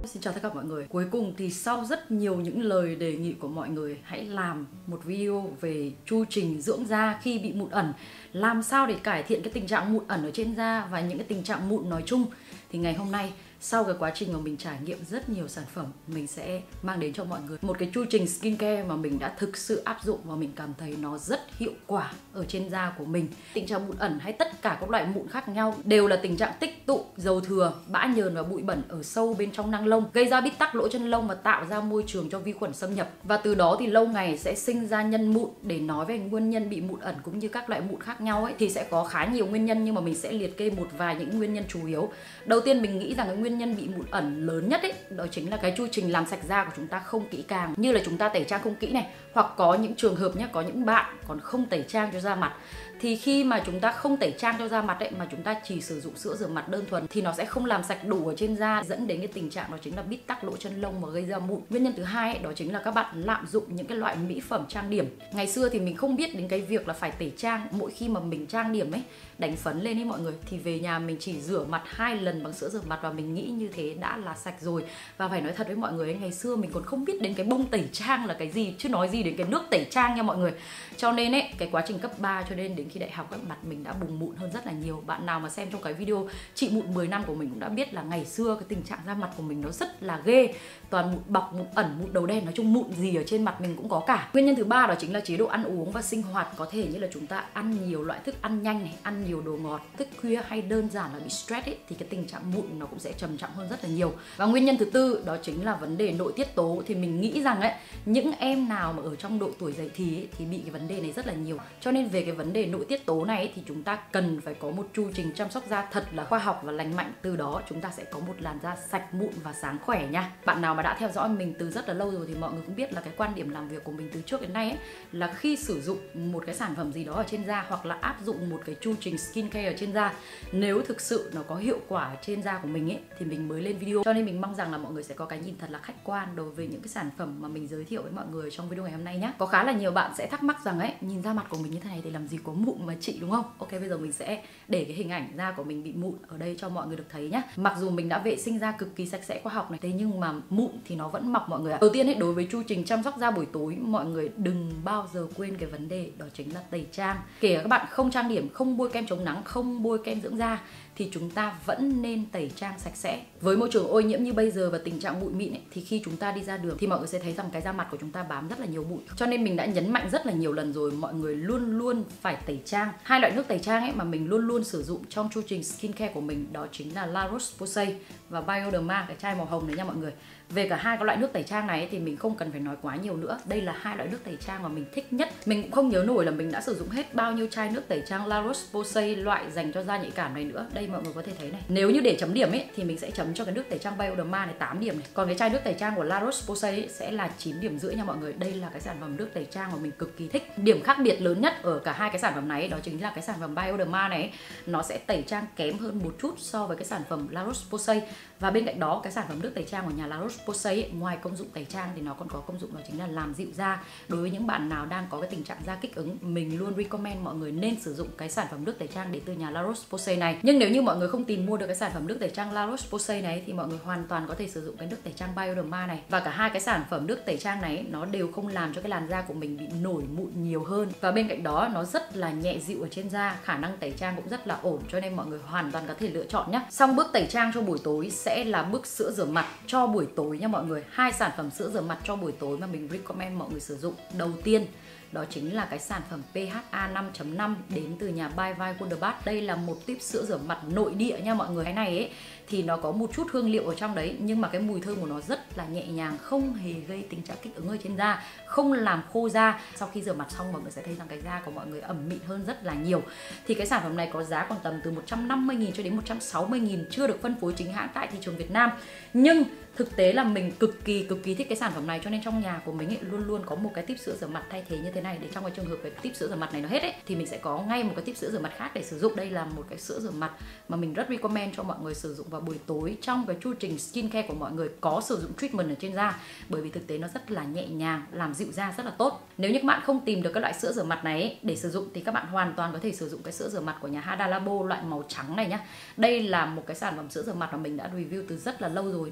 xin chào tất cả mọi người. Cuối cùng thì sau rất nhiều những lời đề nghị của mọi người, hãy làm một video về chu trình dưỡng da khi bị mụn ẩn. Làm sao để cải thiện cái tình trạng mụn ẩn ở trên da và những cái tình trạng mụn nói chung. Thì ngày hôm nay, sau cái quá trình mà mình trải nghiệm rất nhiều sản phẩm, mình sẽ mang đến cho mọi người một cái chu trình skincare mà mình đã thực sự áp dụng và mình cảm thấy nó rất hiệu quả ở trên da của mình. Tình trạng mụn ẩn hay tất cả các loại mụn khác nhau đều là tình trạng tích tụ dầu thừa, bã nhờn và bụi bẩn ở sâu bên trong nang lông, gây ra bít tắc lỗ chân lông và tạo ra môi trường cho vi khuẩn xâm nhập. Và từ đó thì lâu ngày sẽ sinh ra nhân mụn. Để nói về nguyên nhân bị mụn ẩn cũng như các loại mụn khác nhau ấy, thì sẽ có khá nhiều nguyên nhân, nhưng mà mình sẽ liệt kê một vài những nguyên nhân chủ yếu. Đầu tiên mình nghĩ rằng cái nguyên nhân bị mụn ẩn lớn nhất ấy, đó chính là cái chu trình làm sạch da của chúng ta không kỹ càng, như là chúng ta tẩy trang không kỹ này, hoặc có những trường hợp nhé, có những bạn còn không tẩy trang cho da mặt. Thì khi mà chúng ta không tẩy trang cho da mặt ấy, mà chúng ta chỉ sử dụng sữa rửa mặt đơn thuần thì nó sẽ không làm sạch đủ ở trên da, dẫn đến cái tình trạng đó chính là bít tắc lỗ chân lông và gây ra mụn. Nguyên nhân thứ hai ấy, đó chính là các bạn lạm dụng những cái loại mỹ phẩm trang điểm. Ngày xưa thì mình không biết đến cái việc là phải tẩy trang. Mỗi khi mà mình trang điểm ấy, đánh phấn lên ấy mọi người, thì về nhà mình chỉ rửa mặt 2 lần bằng sữa rửa mặt và mình nghĩ như thế đã là sạch rồi. Và phải nói thật với mọi người ấy, ngày xưa mình còn không biết đến cái bông tẩy trang là cái gì, chứ nói gì đến cái nước tẩy trang nha mọi người. Cho nên ấy, cái quá trình cấp 3 cho nên đến khi đại học các mặt mình đã bùng mụn hơn rất là nhiều. Bạn nào mà xem trong cái video chị mụn 10 năm của mình cũng đã biết là ngày xưa cái tình trạng da mặt của mình nó rất là ghê. Toàn mụn bọc, mụn ẩn, mụn đầu đen, nói chung mụn gì ở trên mặt mình cũng có cả. Nguyên nhân thứ ba đó chính là chế độ ăn uống và sinh hoạt. Có thể như là chúng ta ăn nhiều loại thức ăn nhanh này, ăn nhiều đồ ngọt, thức khuya, hay đơn giản là bị stress ấy, thì cái tình trạng mụn nó cũng sẽ trầm trọng hơn rất là nhiều. Và nguyên nhân thứ tư đó chính là vấn đề nội tiết tố. Thì mình nghĩ rằng ấy, những em nào mà ở trong độ tuổi dậy thì ấy, thì bị cái vấn đề này rất là nhiều. Cho nên về cái vấn đề nội tiết tố này ấy, thì chúng ta cần phải có một chu trình chăm sóc da thật là khoa học và lành mạnh. Từ đó chúng ta sẽ có một làn da sạch, mụn và sáng khỏe nha. Bạn nào mà đã theo dõi mình từ rất là lâu rồi thì mọi người cũng biết là cái quan điểm làm việc của mình từ trước đến nay ấy, là khi sử dụng một cái sản phẩm gì đó ở trên da, hoặc là áp dụng một cái chu trình skincare ở trên da, nếu thực sự nó có hiệu quả trên da của mình ấy, thì mình mới lên video. Cho nên mình mong rằng là mọi người sẽ có cái nhìn thật là khách quan đối với những cái sản phẩm mà mình giới thiệu với mọi người trong video ngày hôm nay nhé. Có khá là nhiều bạn sẽ thắc mắc rằng ấy, nhìn da mặt của mình như thế này thì làm gì có mụn mà chị, đúng không? Ok, bây giờ mình sẽ để cái hình ảnh da của mình bị mụn ở đây cho mọi người được thấy nhé. Mặc dù mình đã vệ sinh da cực kỳ sạch sẽ khoa học này, thế nhưng mà mụn thì nó vẫn mọc mọi người ạ. Đầu tiên ấy, đối với chu trình chăm sóc da buổi tối, mọi người đừng bao giờ quên cái vấn đề đó chính là tẩy trang. Kể cả các bạn không trang điểm, không bôi kem chống nắng, không bôi kem dưỡng da, thì chúng ta vẫn nên tẩy trang sạch sẽ. Với môi trường ô nhiễm như bây giờ và tình trạng bụi mịn ấy, thì khi chúng ta đi ra đường thì mọi người sẽ thấy rằng cái da mặt của chúng ta bám rất là nhiều bụi. Cho nên mình đã nhấn mạnh rất là nhiều lần rồi, mọi người luôn luôn phải tẩy trang. Hai loại nước tẩy trang ấy mà mình luôn luôn sử dụng trong chu trình skincare của mình đó chính là La Roche-Posay và Bioderma, cái chai màu hồng này nha mọi người. Về cả hai cái loại nước tẩy trang này ấy, thì mình không cần phải nói quá nhiều nữa. Đây là hai loại nước tẩy trang mà mình thích nhất. Mình cũng không nhớ nổi là mình đã sử dụng hết bao nhiêu chai nước tẩy trang La Roche-Posay loại dành cho da nhạy cảm này nữa. Đây mọi người có thể thấy này. Nếu như để chấm điểm ấy thì mình sẽ chấm cho cái nước tẩy trang Bioderma này 8 điểm này. Còn cái chai nước tẩy trang của La Roche-Posay ấy sẽ là 9 điểm rưỡi nha mọi người. Đây là cái sản phẩm nước tẩy trang mà mình cực kỳ thích. Điểm khác biệt lớn nhất ở cả hai cái sản phẩm này ấy, đó chính là cái sản phẩm Bioderma này ấy, nó sẽ tẩy trang kém hơn một chút so với cái sản phẩm La Roche-Posay. Và bên cạnh đó, cái sản phẩm nước tẩy trang của nhà La Roche-Posay ấy, ngoài công dụng tẩy trang thì nó còn có công dụng đó chính là làm dịu da. Đối với những bạn nào đang có cái tình trạng da kích ứng, mình luôn recommend mọi người nên sử dụng cái sản phẩm nước tẩy trang đến từ nhà La Roche-Posay này. Nhưng nếu như mọi người không tìm mua được cái sản phẩm nước tẩy trang La Roche-Posay này thì mọi người hoàn toàn có thể sử dụng cái nước tẩy trang Bioderma này. Và cả hai cái sản phẩm nước tẩy trang này nó đều không làm cho cái làn da của mình bị nổi mụn nhiều hơn. Và bên cạnh đó nó rất là nhẹ dịu ở trên da, khả năng tẩy trang cũng rất là ổn, cho nên mọi người hoàn toàn có thể lựa chọn nhé. Xong bước tẩy trang cho buổi tối sẽ là bước sữa rửa mặt cho buổi tối nha mọi người. Hai sản phẩm sữa rửa mặt cho buổi tối mà mình recommend mọi người sử dụng. Đầu tiên đó chính là cái sản phẩm PHA 5.5 đến từ nhà By Vi Wonder. Đây là một tip sữa rửa mặt nội địa nha mọi người. Cái này ấy thì nó có một chút hương liệu ở trong đấy, nhưng mà cái mùi thơm của nó rất là nhẹ nhàng, không hề gây tình trạng kích ứng ở trên da, không làm khô da. Sau khi rửa mặt xong mọi người sẽ thấy rằng cái da của mọi người ẩm mịn hơn rất là nhiều. Thì cái sản phẩm này có giá khoảng tầm từ 150.000 cho đến 160.000, chưa được phân phối chính hãng tại thị trường Việt Nam. Nhưng thực tế là mình cực kỳ thích cái sản phẩm này, cho nên trong nhà của mình ấy, luôn luôn có một cái tip sữa rửa mặt thay thế như thế này, để trong cái trường hợp cái tip sữa rửa mặt này nó hết ấy thì mình sẽ có ngay một cái tip sữa rửa mặt khác để sử dụng. Đây là một cái sữa rửa mặt mà mình rất recommend cho mọi người sử dụng vào buổi tối trong cái chu trình skincare của mọi người có sử dụng treatment ở trên da, bởi vì thực tế nó rất là nhẹ nhàng, làm dịu da rất là tốt. Nếu như các bạn không tìm được cái loại sữa rửa mặt này ấy, để sử dụng thì các bạn hoàn toàn có thể sử dụng cái sữa rửa mặt của nhà Hada Labo loại màu trắng này nhá. Đây là một cái sản phẩm sữa rửa mặt mà mình đã review từ rất là lâu rồi. Nếu như để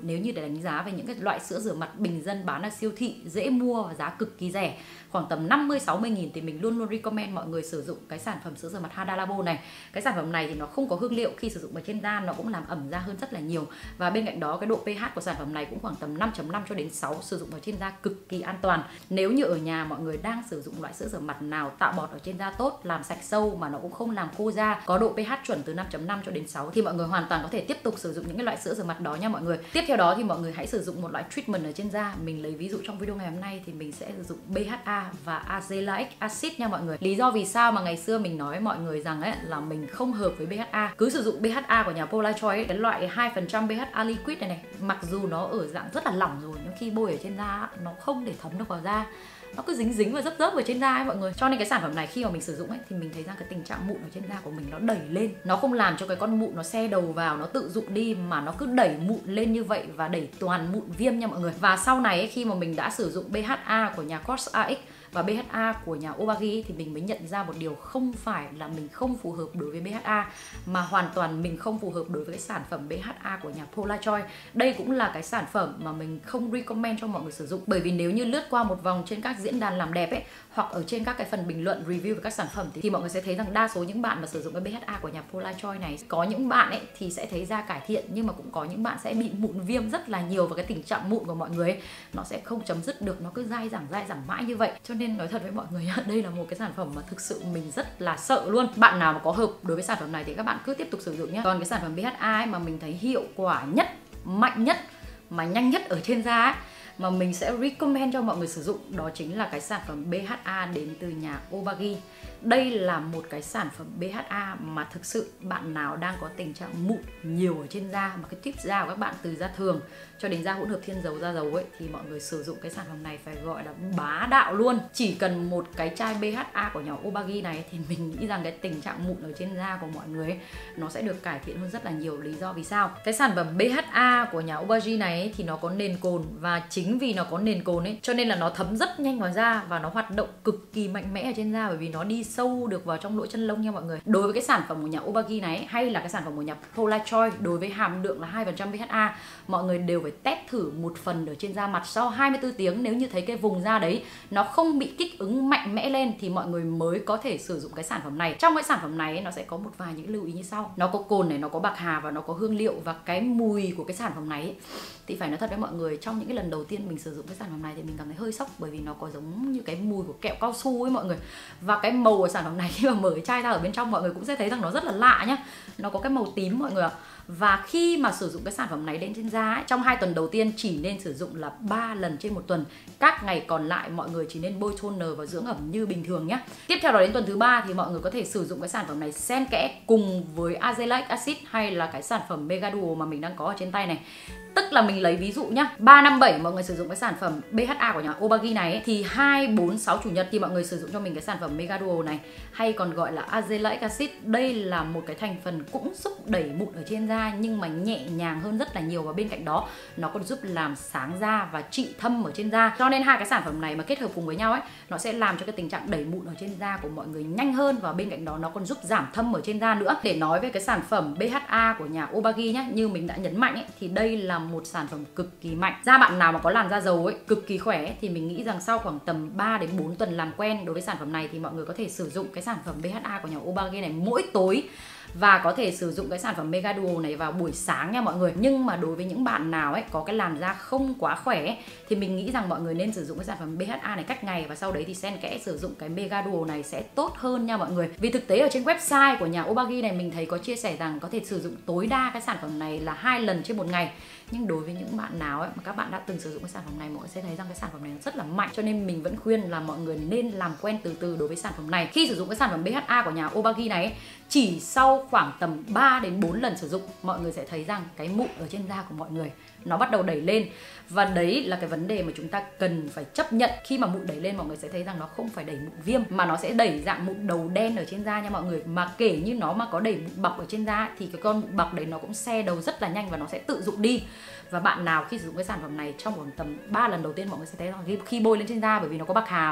đánh giá về những cái loại sữa rửa mặt bình dân bán ở siêu thị, dễ mua và giá cực kỳ rẻ, khoảng tầm 50-60 nghìn, thì mình luôn luôn recommend mọi người sử dụng cái sản phẩm sữa rửa mặt Hada Labo này. Cái sản phẩm này thì nó không có hương liệu, khi sử dụng ở trên da nó cũng làm ẩm da hơn rất là nhiều. Và bên cạnh đó cái độ pH của sản phẩm này cũng khoảng tầm 5.5 cho đến 6, sử dụng ở trên da cực kỳ an toàn. Nếu như ở nhà mọi người đang sử dụng loại sữa rửa mặt nào tạo bọt ở trên da tốt, làm sạch sâu mà nó cũng không làm khô da, có độ pH chuẩn từ 5.5 cho đến 6 thì mọi người hoàn toàn có thể tiếp tục sử dụng những cái loại sữa rửa mặt đó nha mọi người. Tiếp theo đó thì mọi người hãy sử dụng một loại treatment ở trên da. Mình lấy ví dụ trong video ngày hôm nay thì mình sẽ sử dụng BHA và azelaic acid nha mọi người. Lý do vì sao mà ngày xưa mình nói mọi người rằng ấy là mình không hợp với BHA, cứ sử dụng BHA của nhà Polarchoice, cái loại 2% BHA liquid này mặc dù nó ở dạng rất là lỏng rồi nhưng khi bôi ở trên da nó không để thấm được vào da, nó cứ dính dính và dấp dấp ở trên da ấy mọi người. Cho nên cái sản phẩm này khi mà mình sử dụng ấy thì mình thấy rằng cái tình trạng mụn ở trên da của mình nó đẩy lên, nó không làm cho cái con mụn nó xe đầu vào nó tự dụng đi, mà nó cứ đẩy mụn lên như vậy và đẩy toàn mụn viêm nha mọi người. Và sau này ấy, khi mà mình đã sử dụng BHA của nhà COSRX và BHA của nhà Obagi thì mình mới nhận ra một điều, không phải là mình không phù hợp đối với BHA, mà hoàn toàn mình không phù hợp đối với cái sản phẩm BHA của nhà Polarchoice. Đây cũng là cái sản phẩm mà mình không recommend cho mọi người sử dụng, bởi vì nếu như lướt qua một vòng trên các diễn đàn làm đẹp ấy, hoặc ở trên các cái phần bình luận review về các sản phẩm thì mọi người sẽ thấy rằng đa số những bạn mà sử dụng cái BHA của nhà Polarchoice này, có những bạn ấy thì sẽ thấy da cải thiện, nhưng mà cũng có những bạn sẽ bị mụn viêm rất là nhiều, và cái tình trạng mụn của mọi người ấy, nó sẽ không chấm dứt được, nó cứ dai dẳng mãi như vậy. Cho nên nói thật với mọi người, đây là một cái sản phẩm mà thực sự mình rất là sợ luôn. Bạn nào mà có hợp đối với sản phẩm này thì các bạn cứ tiếp tục sử dụng nhé. Còn cái sản phẩm BHA ấy mà mình thấy hiệu quả nhất, mạnh nhất mà nhanh nhất ở trên da ấy, mà mình sẽ recommend cho mọi người sử dụng, đó chính là cái sản phẩm BHA đến từ nhà Obagi. Đây là một cái sản phẩm BHA mà thực sự bạn nào đang có tình trạng mụn nhiều ở trên da, mà cái tip da của các bạn từ da thường cho đến da hỗn hợp thiên dầu, da dầu ấy, thì mọi người sử dụng cái sản phẩm này phải gọi là bá đạo luôn. Chỉ cần một cái chai BHA của nhà Obagi này thì mình nghĩ rằng cái tình trạng mụn ở trên da của mọi người ấy, nó sẽ được cải thiện hơn rất là nhiều. Lý do vì sao? Cái sản phẩm BHA của nhà Obagi này ấy, thì nó có nền cồn, và chính vì nó có nền cồn ấy cho nên là nó thấm rất nhanh vào da và nó hoạt động cực kỳ mạnh mẽ ở trên da, bởi vì nó đi sâu được vào trong lỗ chân lông nha mọi người. Đối với cái sản phẩm của nhà Obagi này hay là cái sản phẩm của nhà Polarchoice, đối với hàm lượng là 2% BHA, mọi người đều phải test thử một phần ở trên da mặt sau 24 tiếng. Nếu như thấy cái vùng da đấy nó không bị kích ứng mạnh mẽ lên thì mọi người mới có thể sử dụng cái sản phẩm này. Trong cái sản phẩm này nó sẽ có một vài những lưu ý như sau: nó có cồn này, nó có bạc hà và nó có hương liệu. Và cái mùi của cái sản phẩm này thì phải nói thật với mọi người, trong những cái lần đầu tiên mình sử dụng cái sản phẩm này thì mình cảm thấy hơi sốc, bởi vì nó có giống như cái mùi của kẹo cao su ấy mọi người. Và cái màu của sản phẩm này khi mà mở cái chai ra ở bên trong mọi người cũng sẽ thấy rằng nó rất là lạ nhá. Nó có cái màu tím mọi người ạ. Và khi mà sử dụng cái sản phẩm này lên trên da ấy, trong 2 tuần đầu tiên chỉ nên sử dụng là 3 lần trên một tuần. Các ngày còn lại mọi người chỉ nên bôi toner và dưỡng ẩm như bình thường nhé. Tiếp theo đó đến tuần thứ 3 thì mọi người có thể sử dụng cái sản phẩm này xen kẽ cùng với azelaic acid hay là cái sản phẩm Mega Duo mà mình đang có ở trên tay này. Tức là mình lấy ví dụ nhá, 3, 5, 7 mọi người sử dụng cái sản phẩm BHA của nhà Obagi này ấy, thì 2, 4, 6 chủ nhật thì mọi người sử dụng cho mình cái sản phẩm Mega Duo này, hay còn gọi là azelaic acid. Đây là một cái thành phần cũng giúp đẩy mụn ở trên da nhưng mà nhẹ nhàng hơn rất là nhiều, và bên cạnh đó nó còn giúp làm sáng da và trị thâm ở trên da. Cho nên hai cái sản phẩm này mà kết hợp cùng với nhau ấy, nó sẽ làm cho cái tình trạng đẩy mụn ở trên da của mọi người nhanh hơn, và bên cạnh đó nó còn giúp giảm thâm ở trên da nữa. Để nói về cái sản phẩm BHA của nhà Obagi nhá, như mình đã nhấn mạnh ấy, thì đây là một sản phẩm cực kỳ mạnh. Da bạn nào mà có làn da dầu ấy, cực kỳ khỏe ấy, thì mình nghĩ rằng sau khoảng tầm 3 đến 4 tuần làm quen đối với sản phẩm này thì mọi người có thể sử dụng cái sản phẩm BHA của nhà Obagi này mỗi tối, và có thể sử dụng cái sản phẩm Mega Duo này vào buổi sáng nha mọi người. Nhưng mà đối với những bạn nào ấy có cái làn da không quá khỏe ấy, thì mình nghĩ rằng mọi người nên sử dụng cái sản phẩm BHA này cách ngày, và sau đấy thì xen kẽ sử dụng cái Mega Duo này sẽ tốt hơn nha mọi người. Vì thực tế ở trên website của nhà Obagi này mình thấy có chia sẻ rằng có thể sử dụng tối đa cái sản phẩm này là 2 lần trên một ngày. Nhưng đối với những bạn nào ấy mà các bạn đã từng sử dụng cái sản phẩm này, mọi người sẽ thấy rằng cái sản phẩm này rất là mạnh. Cho nên mình vẫn khuyên là mọi người nên làm quen từ từ đối với sản phẩm này. Khi sử dụng cái sản phẩm BHA của nhà Obagi này ấy, chỉ sau khoảng tầm 3 đến 4 lần sử dụng, mọi người sẽ thấy rằng cái mụn ở trên da của mọi người nó bắt đầu đẩy lên. Và đấy là cái vấn đề mà chúng ta cần phải chấp nhận. Khi mà mụn đẩy lên mọi người sẽ thấy rằng nó không phải đẩy mụn viêm, mà nó sẽ đẩy dạng mụn đầu đen ở trên da nha mọi người. Mà kể như nó mà có đẩy mụn bọc ở trên da thì cái con mụn bọc đấy nó cũng xe đầu rất là nhanh và nó sẽ tự dụng đi. Và bạn nào khi sử dụng cái sản phẩm này trong khoảng tầm 3 lần đầu tiên mọi người sẽ thấy rằng khi bôi lên trên da, bởi vì nó có bạc hà mà,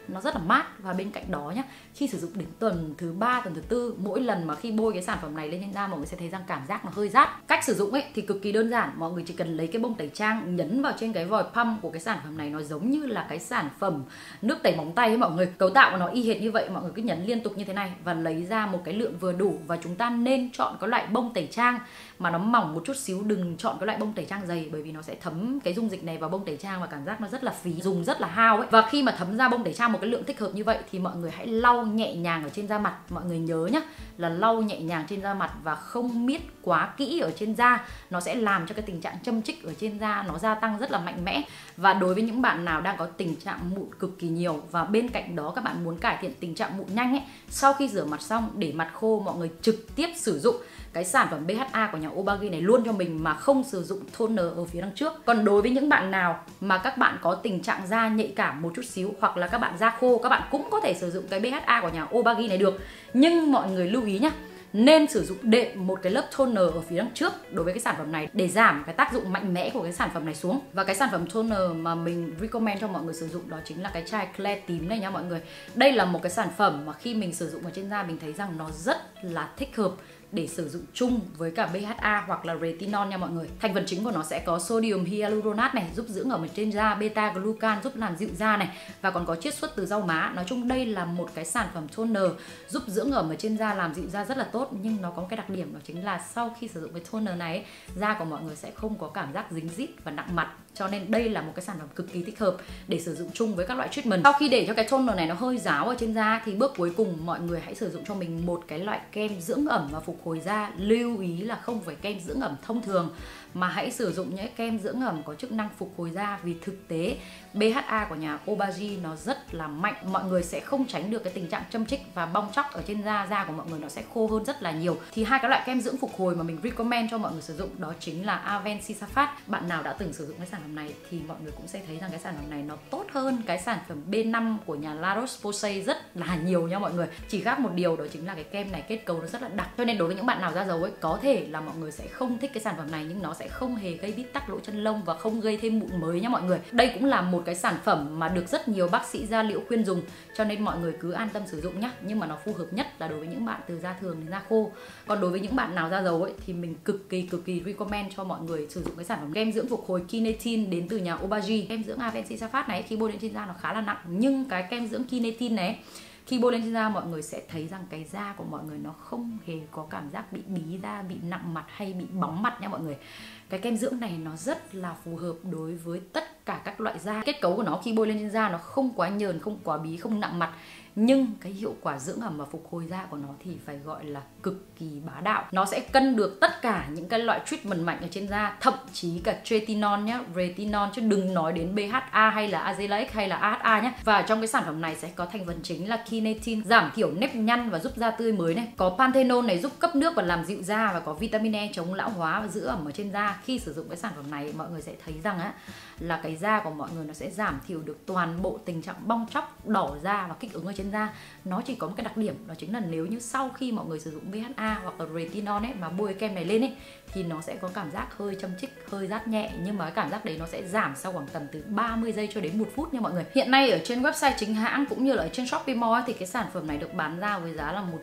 nó rất là mát. Và bên cạnh đó nhá, khi sử dụng đến tuần thứ 3, tuần thứ 4, mỗi lần mà khi bôi cái sản phẩm này lên trên da mọi người sẽ thấy rằng cảm giác nó hơi rát. Cách sử dụng ấy thì cực kỳ đơn giản, mọi người chỉ cần lấy cái bông tẩy trang nhấn vào trên cái vòi pump của cái sản phẩm này, nó giống như là cái sản phẩm nước tẩy móng tay ấy mọi người. Cấu tạo của nó y hệt như vậy, mọi người cứ nhấn liên tục như thế này và lấy ra một cái lượng vừa đủ. Và chúng ta nên chọn cái loại bông tẩy trang mà nó mỏng một chút xíu, đừng chọn cái loại bông tẩy trang dày, bởi vì nó sẽ thấm cái dung dịch này vào bông tẩy trang và cảm giác nó rất là phí, dùng rất là hao ấy. Và khi mà thấm ra bông tẩy trang một cái lượng thích hợp như vậy thì mọi người hãy lau nhẹ nhàng ở trên da mặt. Mọi người nhớ nhá, là lau nhẹ nhàng trên da mặt và không miết quá kỹ ở trên da, nó sẽ làm cho cái tình trạng châm chích ở trên da nó gia tăng rất là mạnh mẽ. Và đối với những bạn nào đang có tình trạng mụn cực kỳ nhiều và bên cạnh đó các bạn muốn cải thiện tình trạng mụn nhanh ấy, sau khi rửa mặt xong để mặt khô, mọi người trực tiếp sử dụng cái sản phẩm BHA của nhà Obagi này luôn cho mình mà không sử dụng toner ở phía đằng trước. Còn đối với những bạn nào mà các bạn có tình trạng da nhạy cảm một chút xíu hoặc là các bạn da khô, các bạn cũng có thể sử dụng cái BHA của nhà Obagi này được. Nhưng mọi người lưu ý nhá, nên sử dụng đệm một cái lớp toner ở phía đằng trước đối với cái sản phẩm này để giảm cái tác dụng mạnh mẽ của cái sản phẩm này xuống. Và cái sản phẩm toner mà mình recommend cho mọi người sử dụng đó chính là cái chai Clear tím này nha mọi người. Đây là một cái sản phẩm mà khi mình sử dụng ở trên da mình thấy rằng nó rất là thích hợp để sử dụng chung với cả BHA hoặc là retinol nha mọi người. Thành phần chính của nó sẽ có sodium hyaluronate này, giúp dưỡng ẩm trên da, beta glucan giúp làm dịu da này, và còn có chiết xuất từ rau má. Nói chung đây là một cái sản phẩm toner giúp dưỡng ẩm ở trên da, làm dịu da rất là tốt. Nhưng nó có một cái đặc điểm đó chính là sau khi sử dụng cái toner này ấy, da của mọi người sẽ không có cảm giác dính dít và nặng mặt. Cho nên đây là một cái sản phẩm cực kỳ thích hợp để sử dụng chung với các loại treatment. Sau khi để cho cái toner này nó hơi ráo ở trên da thì bước cuối cùng mọi người hãy sử dụng cho mình một cái loại kem dưỡng ẩm và phục hồi da. Lưu ý là không phải kem dưỡng ẩm thông thường mà hãy sử dụng những kem dưỡng ẩm có chức năng phục hồi da, vì thực tế BHA của nhà Obagi nó rất là mạnh. Mọi người sẽ không tránh được cái tình trạng châm chích và bong tróc ở trên da, da của mọi người nó sẽ khô hơn rất là nhiều. Thì hai cái loại kem dưỡng phục hồi mà mình recommend cho mọi người sử dụng đó chính là Avèn Sisafat. Bạn nào đã từng sử dụng cái sản phẩm này thì mọi người cũng sẽ thấy rằng cái sản phẩm này nó tốt hơn cái sản phẩm B5 của nhà La Roche-Posay rất là nhiều nha mọi người. Chỉ khác một điều đó chính là cái kem này kết cấu nó rất là đặc. Cho nên đối với những bạn nào da dầu ấy, có thể là mọi người sẽ không thích cái sản phẩm này, nhưng nó sẽ không hề gây bít tắc lỗ chân lông và không gây thêm mụn mới nha mọi người. Đây cũng là một cái sản phẩm mà được rất nhiều bác sĩ da liễu khuyên dùng, cho nên mọi người cứ an tâm sử dụng nhá. Nhưng mà nó phù hợp nhất là đối với những bạn từ da thường đến da khô. Còn đối với những bạn nào da dầu ấy thì mình cực kỳ recommend cho mọi người sử dụng cái sản phẩm kem dưỡng phục hồi Kinetin đến từ nhà Obagi. Kem dưỡng Avèn Sisafat này khi bôi lên trên da nó khá là nặng, nhưng cái kem dưỡng Kinetin này khi bôi lên trên da mọi người sẽ thấy rằng cái da của mọi người nó không hề có cảm giác bị bí da, bị nặng mặt hay bị bóng mặt nha mọi người. Cái kem dưỡng này nó rất là phù hợp đối với tất cả các loại da. Kết cấu của nó khi bôi lên trên da nó không quá nhờn, không quá bí, không nặng mặt, nhưng cái hiệu quả dưỡng ẩm và phục hồi da của nó thì phải gọi là cực kỳ bá đạo. Nó sẽ cân được tất cả những cái loại treatment mạnh ở trên da, thậm chí cả retinol nhá, retinol, chứ đừng nói đến BHA hay là Azelaic hay là AHA nhé. Và trong cái sản phẩm này sẽ có thành phần chính là Kinetin, giảm thiểu nếp nhăn và giúp da tươi mới này. Có panthenol này giúp cấp nước và làm dịu da, và có vitamin E chống lão hóa và giữ ẩm ở trên da. Khi sử dụng cái sản phẩm này mọi người sẽ thấy rằng á là cái da của mọi người nó sẽ giảm thiểu được toàn bộ tình trạng bong tróc, đỏ da và kích ứng ở trên da. Nó chỉ có một cái đặc điểm đó chính là nếu như sau khi mọi người sử dụng BHA hoặc là retinol ấy mà bôi cái kem này lên ấy thì nó sẽ có cảm giác hơi châm chích, hơi rát nhẹ, nhưng mà cái cảm giác đấy nó sẽ giảm sau khoảng tầm từ 30 giây cho đến 1 phút nha mọi người. Hiện nay ở trên website chính hãng cũng như là ở trên Shopee Mall ấy, thì cái sản phẩm này được bán ra với giá là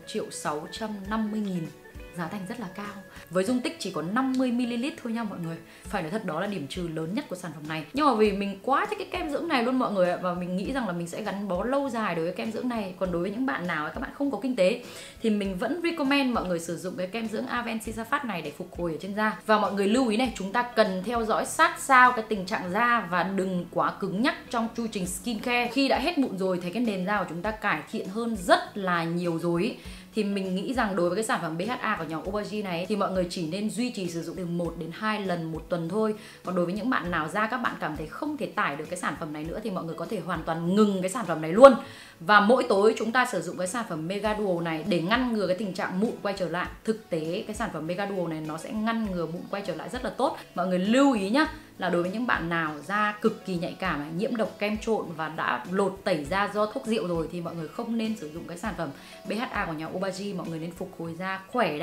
1.650.000. Giá thành rất là cao. Với dung tích chỉ có 50ml thôi nha mọi người. Phải nói thật đó là điểm trừ lớn nhất của sản phẩm này. Nhưng mà vì mình quá thích cái kem dưỡng này luôn mọi người ạ, và mình nghĩ rằng là mình sẽ gắn bó lâu dài đối với kem dưỡng này. Còn đối với những bạn nào các bạn không có kinh tế thì mình vẫn recommend mọi người sử dụng cái kem dưỡng Avèn Sisafat này để phục hồi ở trên da. Và mọi người lưu ý này, chúng ta cần theo dõi sát sao cái tình trạng da và đừng quá cứng nhắc trong chu trình skincare. Khi đã hết mụn rồi thấy cái nền da của chúng ta cải thiện hơn rất là nhiều rồi thì mình nghĩ rằng đối với cái sản phẩm BHA của nhà Obagi này thì mọi người chỉ nên duy trì sử dụng từ 1 đến 2 lần một tuần thôi. Còn đối với những bạn nào da các bạn cảm thấy không thể tải được cái sản phẩm này nữa thì mọi người có thể hoàn toàn ngừng cái sản phẩm này luôn. Và mỗi tối chúng ta sử dụng cái sản phẩm Mega Duo này để ngăn ngừa cái tình trạng mụn quay trở lại. Thực tế cái sản phẩm Mega Duo này nó sẽ ngăn ngừa mụn quay trở lại rất là tốt. Mọi người lưu ý nhá, là đối với những bạn nào da cực kỳ nhạy cảm, nhiễm độc kem trộn và đã lột tẩy da do thuốc rượu rồi thì mọi người không nên sử dụng cái sản phẩm BHA của nhà Obagi. Mọi người nên phục hồi da khỏe đã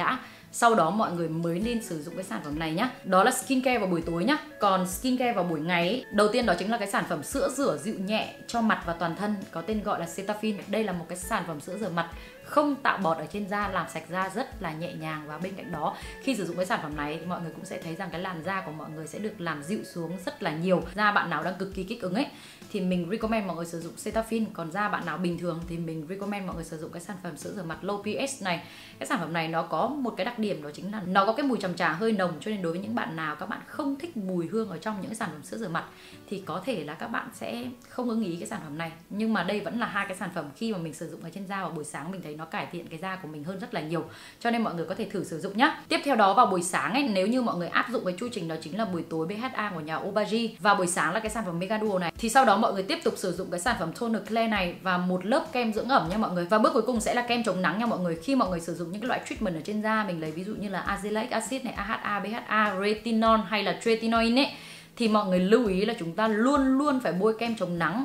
sau đó mọi người mới nên sử dụng cái sản phẩm này nhá. Đó là skincare vào buổi tối nhá. Còn skincare vào buổi ngày ấy, đầu tiên đó chính là cái sản phẩm sữa rửa dịu nhẹ cho mặt và toàn thân có tên gọi là Cetaphil. Đây là một cái sản phẩm sữa rửa mặt không tạo bọt ở trên da, làm sạch da rất là nhẹ nhàng. Và bên cạnh đó, khi sử dụng cái sản phẩm này thì mọi người cũng sẽ thấy rằng cái làn da của mọi người sẽ được làm dịu xuống rất là nhiều. Da bạn nào đang cực kỳ kích ứng ấy thì mình recommend mọi người sử dụng Cetaphil. Còn da bạn nào bình thường thì mình recommend mọi người sử dụng cái sản phẩm sữa rửa mặt Low pH này. Cái sản phẩm này nó có một cái đặc điểm đó chính là nó có cái mùi trầm trà hơi nồng, cho nên đối với những bạn nào các bạn không thích mùi hương ở trong những cái sản phẩm sữa rửa mặt thì có thể là các bạn sẽ không ưng ý cái sản phẩm này. Nhưng mà đây vẫn là hai cái sản phẩm khi mà mình sử dụng ở trên da vào buổi sáng mình thấy nó cải thiện cái da của mình hơn rất là nhiều, cho nên mọi người có thể thử sử dụng nhá. Tiếp theo đó vào buổi sáng ấy, nếu như mọi người áp dụng cái chu trình đó chính là buổi tối BHA của nhà Obagi và buổi sáng là cái sản phẩm Mega Duo này, thì sau đó mọi người tiếp tục sử dụng cái sản phẩm toner clear này và một lớp kem dưỡng ẩm nha mọi người. Và bước cuối cùng sẽ là kem chống nắng nha mọi người. Khi mọi người sử dụng những cái loại treatment ở trên da, mình lấy ví dụ như là azelaic acid này, AHA, BHA, retinol hay là tretinoin ấy, thì mọi người lưu ý là chúng ta luôn luôn phải bôi kem chống nắng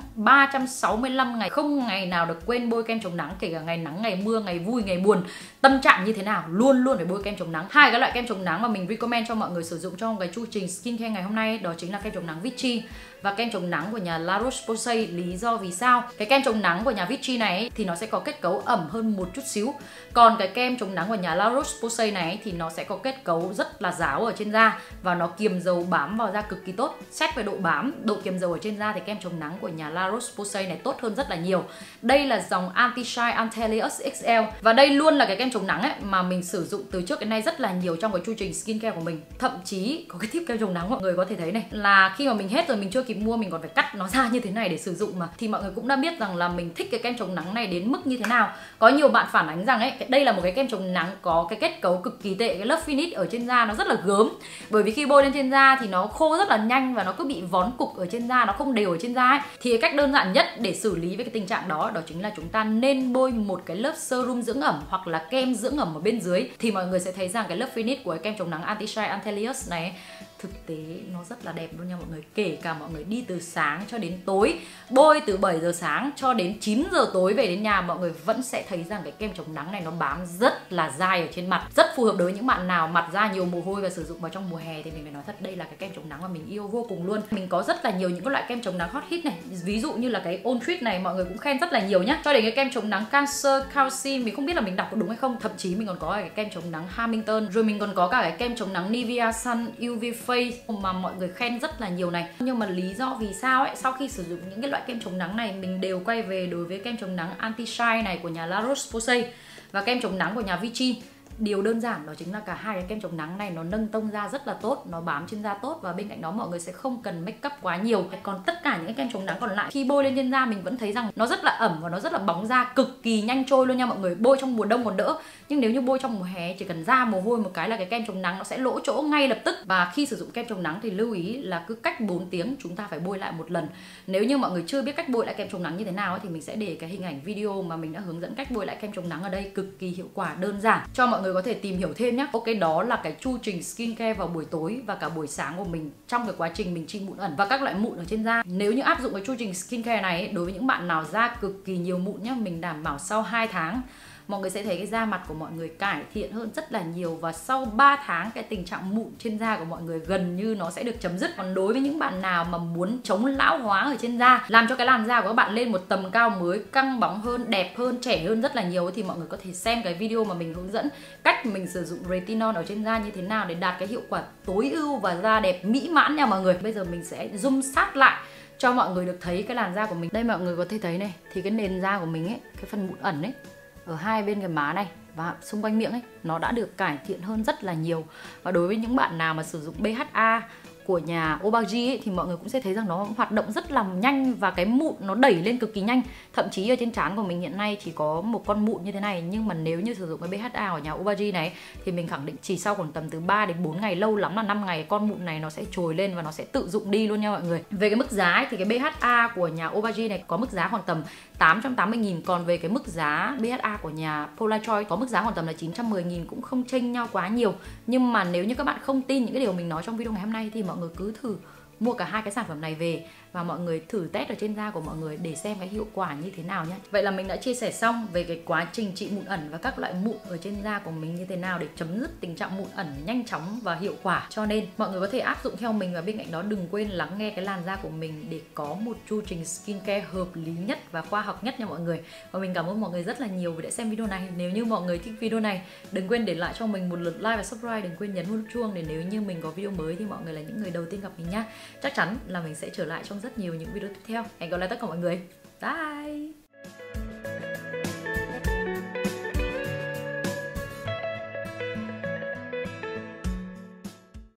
365 ngày, không ngày nào được quên bôi kem chống nắng, kể cả ngày nắng, ngày mưa, ngày vui, ngày buồn, tâm trạng như thế nào luôn luôn phải bôi kem chống nắng. Hai cái loại kem chống nắng mà mình recommend cho mọi người sử dụng trong cái chu trình skincare ngày hôm nay đó chính là kem chống nắng Vichy và kem chống nắng của nhà La Roche-Posay. Lý do vì sao? Cái kem chống nắng của nhà Vichy này ấy, thì nó sẽ có kết cấu ẩm hơn một chút xíu. Còn cái kem chống nắng của nhà La Roche-Posay này ấy, thì nó sẽ có kết cấu rất là ráo ở trên da và nó kiềm dầu bám vào da cực kỳ tốt. Xét về độ bám, độ kiềm dầu ở trên da thì kem chống nắng của nhà La Roche-Posay này tốt hơn rất là nhiều. Đây là dòng Anti-Shine Anti-Lius XL và đây luôn là cái kem chống nắng ấy mà mình sử dụng từ trước đến nay rất là nhiều trong cái chu trình skincare của mình. Thậm chí có cái tip kem chống nắng mọi người có thể thấy này, là khi mà mình hết rồi mình chưa kịp mua, mình còn phải cắt nó ra như thế này để sử dụng mà, thì mọi người cũng đã biết rằng là mình thích cái kem chống nắng này đến mức như thế nào. Có nhiều bạn phản ánh rằng ấy, đây là một cái kem chống nắng có cái kết cấu cực kỳ tệ, cái lớp finish ở trên da nó rất là gớm, bởi vì khi bôi lên trên da thì nó khô rất là nhanh và nó cứ bị vón cục ở trên da, nó không đều ở trên da ấy. Thì cái cách đơn giản nhất để xử lý với cái tình trạng đó, đó chính là chúng ta nên bôi một cái lớp serum dưỡng ẩm hoặc là kem dưỡng ẩm ở bên dưới, thì mọi người sẽ thấy rằng cái lớp finish của cái kem chống nắng Anti-Shine Anti-Lius này ấy, thực tế nó rất là đẹp luôn nha mọi người. Kể cả mọi người đi từ sáng cho đến tối, bôi từ 7 giờ sáng cho đến 9 giờ tối về đến nhà, mọi người vẫn sẽ thấy rằng cái kem chống nắng này nó bám rất là dai ở trên mặt. Rất phù hợp đối với những bạn nào mặt da nhiều mồ hôi và sử dụng vào trong mùa hè thì mình phải nói thật đây là cái kem chống nắng mà mình yêu vô cùng luôn. Mình có rất là nhiều những cái loại kem chống nắng hot hit này, ví dụ như là cái On Treat này mọi người cũng khen rất là nhiều nhá, cho đến cái kem chống nắng Cancer Calci, mình không biết là mình đọc có đúng hay không. Thậm chí mình còn có cái kem chống nắng Hamilton, rồi mình còn có cả cái kem chống nắng Nivea Sun UV Face mà mọi người khen rất là nhiều này. Nhưng mà lý do vì sao ấy, sau khi sử dụng những cái loại kem chống nắng này, mình đều quay về đối với kem chống nắng Anti-Shine này của nhà La Roche-Posay và kem chống nắng của nhà Vichy. Điều đơn giản đó chính là cả hai cái kem chống nắng này nó nâng tông da rất là tốt, nó bám trên da tốt và bên cạnh đó mọi người sẽ không cần make up quá nhiều. Còn tất cả những cái kem chống nắng còn lại khi bôi lên trên da mình vẫn thấy rằng nó rất là ẩm và nó rất là bóng da, cực kỳ nhanh trôi luôn nha mọi người. Bôi trong mùa đông còn đỡ, nhưng nếu như bôi trong mùa hè chỉ cần ra mồ hôi một cái là cái kem chống nắng nó sẽ lỗ chỗ ngay lập tức. Và khi sử dụng kem chống nắng thì lưu ý là cứ cách 4 tiếng chúng ta phải bôi lại một lần. Nếu như mọi người chưa biết cách bôi lại kem chống nắng như thế nào ấy, thì mình sẽ để cái hình ảnh video mà mình đã hướng dẫn cách bôi lại kem chống nắng ở đây, cực kỳ hiệu quả, đơn giản cho mọi người có thể tìm hiểu thêm nhé. Ok, đó là cái chu trình skincare vào buổi tối và cả buổi sáng của mình trong cái quá trình mình trị mụn ẩn và các loại mụn ở trên da. Nếu như áp dụng cái chu trình skincare này ấy, đối với những bạn nào da cực kỳ nhiều mụn nhá, mình đảm bảo sau 2 tháng mọi người sẽ thấy cái da mặt của mọi người cải thiện hơn rất là nhiều, và sau 3 tháng cái tình trạng mụn trên da của mọi người gần như nó sẽ được chấm dứt. Còn đối với những bạn nào mà muốn chống lão hóa ở trên da, làm cho cái làn da của các bạn lên một tầm cao mới, căng bóng hơn, đẹp hơn, trẻ hơn rất là nhiều, thì mọi người có thể xem cái video mà mình hướng dẫn cách mình sử dụng retinol ở trên da như thế nào để đạt cái hiệu quả tối ưu và da đẹp mỹ mãn nha mọi người. Bây giờ mình sẽ zoom sát lại cho mọi người được thấy cái làn da của mình. Đây mọi người có thể thấy này, thì cái nền da của mình ấy, cái phần mụn ẩn ấy ở hai bên cái má này và xung quanh miệng ấy, nó đã được cải thiện hơn rất là nhiều. Và đối với những bạn nào mà sử dụng BHA của nhà Obagi ấy, thì mọi người cũng sẽ thấy rằng nó hoạt động rất là nhanh và cái mụn nó đẩy lên cực kỳ nhanh. Thậm chí ở trên trán của mình hiện nay chỉ có một con mụn như thế này, nhưng mà nếu như sử dụng cái BHA của nhà Obagi này thì mình khẳng định chỉ sau khoảng tầm từ 3 đến 4 ngày, lâu lắm là 5 ngày, con mụn này nó sẽ trồi lên và nó sẽ tự dụng đi luôn nha mọi người. Về cái mức giá ấy, thì cái BHA của nhà Obagi này có mức giá khoảng tầm 880.000, còn về cái mức giá BHA của nhà Polar Choice có mức giá khoảng tầm là 910.000, cũng không chênh nhau quá nhiều. Nhưng mà nếu như các bạn không tin những cái điều mình nói trong video ngày hôm nay thì mọi người cứ thử mua cả hai cái sản phẩm này về và mọi người thử test ở trên da của mọi người để xem cái hiệu quả như thế nào nhé. Vậy là mình đã chia sẻ xong về cái quá trình trị mụn ẩn và các loại mụn ở trên da của mình như thế nào để chấm dứt tình trạng mụn ẩn nhanh chóng và hiệu quả. Cho nên mọi người có thể áp dụng theo mình, và bên cạnh đó đừng quên lắng nghe cái làn da của mình để có một chu trình skincare hợp lý nhất và khoa học nhất nha mọi người. Và mình cảm ơn mọi người rất là nhiều vì đã xem video này. Nếu như mọi người thích video này, đừng quên để lại cho mình một lượt like và subscribe, đừng quên nhấn nút chuông để nếu như mình có video mới thì mọi người là những người đầu tiên gặp mình nhá. Chắc chắn là mình sẽ trở lại trong rất nhiều những video tiếp theo. Hẹn gặp lại tất cả mọi người. Bye.